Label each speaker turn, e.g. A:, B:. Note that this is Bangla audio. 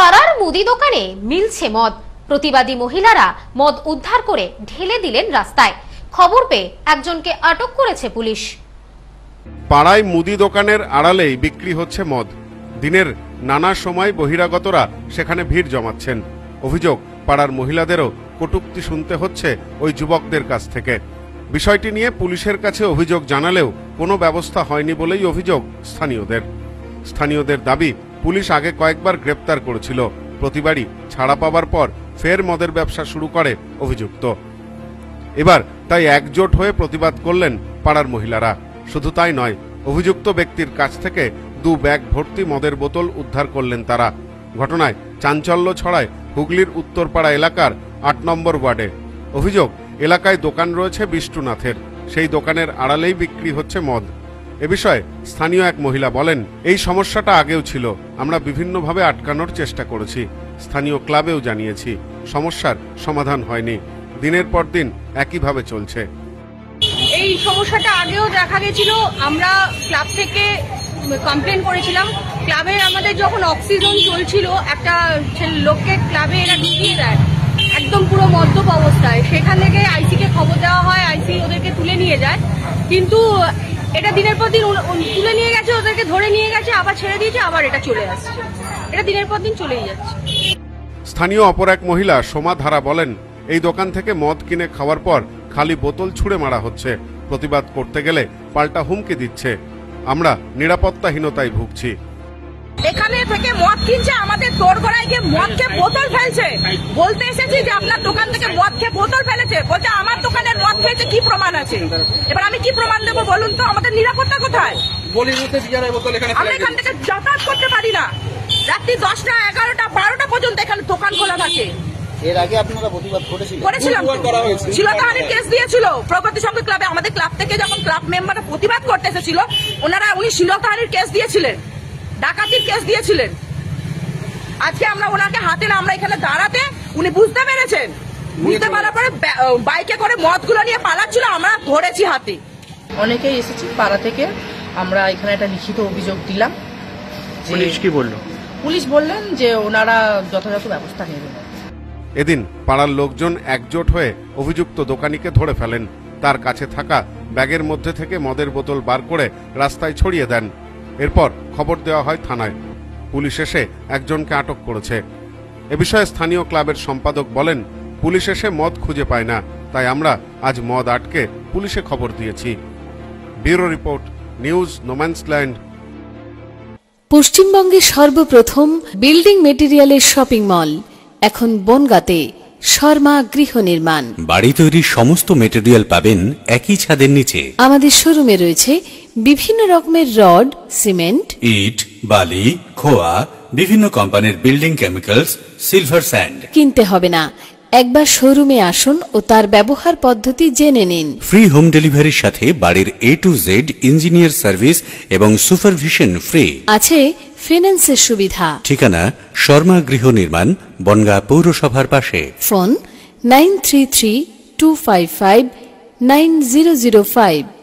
A: পাড়ার মুদি দোকানে মিলছে মদ। প্রতিবাদী মহিলারা মদ উদ্ধার করে ঢেলে দিলেন রাস্তায়। খবর পেয়ে একজনকে আটক করেছে পুলিশ।
B: পাড়ায় মুদি দোকানের আড়ালেই বিক্রি হচ্ছে মদ। দিনের নানা সময় বহিরাগতরা সেখানে ভিড় জমাচ্ছেন। অভিযোগ, পাড়ার মহিলাদেরও কটূক্তি শুনতে হচ্ছে ওই যুবকদের কাছ থেকে। বিষয়টি নিয়ে পুলিশের কাছে অভিযোগ জানালেও কোনো ব্যবস্থা হয়নি বলেই অভিযোগ স্থানীয়দের দাবি, পুলিশ আগে কয়েকবার গ্রেপ্তার করেছিল। প্রতিবারই ছাড়া পাওয়ার পর ফের মদের ব্যবসা শুরু করে অভিযুক্ত। এবার তাই একজোট হয়ে প্রতিবাদ করলেন পাড়ার মহিলারা। শুধু তাই নয়, অভিযুক্ত ব্যক্তির কাছ থেকে 2 ব্যাগ ভর্তি মদের বোতল উদ্ধার করলেন তারা। ঘটনায় চাঞ্চল্য ছড়ায় হুগলির উত্তরপাড়া এলাকার 8 নম্বর ওয়ার্ডে। অভিযোগ, এলাকায় দোকান রয়েছে বিষ্টুনাথের, সেই দোকানের আড়ালেই বিক্রি হচ্ছে মদ। এ বিষয়ে স্থানীয় এক মহিলা বলেন, এই সমস্যাটা আগেও ছিল, আমরা বিভিন্নভাবে আটকানোর চেষ্টা করেছি, স্থানীয় ক্লাবেও জানিয়েছি, সমস্যার সমাধান হয়নি, দিনের পর দিন একইভাবে চলছে।
C: এই সমস্যাটা আগেও দেখা গেছিল, আমরা ক্লাব থেকে কমপ্লেন করেছিলাম। ক্লাবে আমাদের যখন অক্সিজেন চলছিল, একটা লোককে ক্লাবে এরা ঢুকিয়ে দেয় একদম পুরো মদ্যপ অবস্থায়। সেখান থেকে আইসিকে খবর দেওয়া হয়, আইসি ওদেরকে তুলে নিয়ে যায়। কিন্তু এটা দিনের পর দিন তুলে নিয়ে গেছে, ওদেরকে ধরে নিয়ে গেছে, আবার ছেড়ে দিয়েছে, আবার এটা চলে আসছে। এটা দিনের পর দিন চলেই যাচ্ছে।
B: স্থানীয় অপর এক মহিলা সোমা ধারা বলেন, এই দোকান থেকে মদ কিনে খাওয়ার পর খালি বোতল ছুঁড়ে মারা হচ্ছে। প্রতিবাদ করতে গেলে পাল্টা হুমকি দিচ্ছে। আমরা নিরাপত্তাহীনতায় ভুগছি।
C: এখানে থেকে মদ কিনছে, আমাদের তোর গড়ায় গিয়ে মদ খেয়ে বোতল ফেলছে। বলতে এসেছি যে আপনার দোকান থেকে মদ খেয়ে বোতল ফেলেছে, বলছে আমার দোকানের মদ খেয়েছে, কি প্রমাণ আছে? এবার আমি কি প্রমাণ দেবো বলুন তো? আমাদের নিরাপত্তা কোথায়? আমরা এখান থেকে যাতায়াত করতে পারি না। রাত্রি 10টা, 11টা, 12টা পর্যন্ত এখানে দোকান খোলা থাকে।
D: এর আগে আপনারা প্রতিবাদ
C: করেছিলাম, শ্লীলতাহানির কেস দিয়েছিল প্রগতি সংঘ ক্লাবে। আমাদের ক্লাব থেকে যখন ক্লাব মেম্বাররা প্রতিবাদ করতে এসেছিল, উনি শ্লীলতাহানির কেস দিয়েছিলেন, ডাকাতির কেস দিয়েছিলেন। আজকে আমরা ওনাকে হাতে না, আমরা এখানে দাঁড়াতে উনি বুঝতে পেরেছেন। বুঝতে পারার পরে বাইকে করে মদগুলো নিয়ে পালাচ্ছিল, আমরা ধরেছি হাতে।
E: অনেকেই এসেছি পাড়া থেকে, আমরা এখানে একটা লিখিত অভিযোগ দিলাম।
F: পুলিশ কি বলল?
E: পুলিশ বললেন যে ওনারা যথাযথ ব্যবস্থা নেবেন।
B: এদিন পাড়ার লোকজন একজোট হয়ে অভিযুক্ত দোকানিকে ধরে ফেলেন। তার কাছে থাকা ব্যাগের মধ্যে থেকে মদের বোতল বার করে রাস্তায় ছড়িয়ে দেন। এরপর খবর দেওয়া হয় থানায়। পুলিশ এসে একজনকে আটক করেছে। এ বিষয়ে স্থানীয় ক্লাবের সম্পাদক বলেন, পুলিশ এসে মদ খুঁজে পায় না, তাই আমরা আজ মদ আটকে পুলিশে খবর দিয়েছি। Bureau report, news no man's land.
G: পশ্চিমবঙ্গের সর্বপ্রথম বিল্ডিং মেটেরিয়ালের শপিং মল এখন বনগাঁতে। শর্মা গৃহ নির্মাণ,
H: বাড়ি তৈরির সমস্ত মেটেরিয়াল পাবেন একই ছাদের নিচে।
G: আমাদের শোরুমে রয়েছে বিভিন্ন রকমের রড, সিমেন্ট,
H: ইট, বালি, খোয়া, বিভিন্ন কোম্পানির বিল্ডিং কেমিক্যালস, সিলভার স্যান্ড।
G: কিনতে হবে না, একবার শোরুমে আসুন ও তার ব্যবহার পদ্ধতি জেনে নিন।
H: ফ্রি হোম ডেলিভারির সাথে বাড়ির A to Z engineer service এবং সুপারভিশন ফ্রি।
G: আছে ফিন্যান্সের সুবিধা।
H: ঠিকানা শর্মা গৃহ নির্মাণ, বনগাঁ পৌরসভার পাশে।
G: ফোন 9332559005।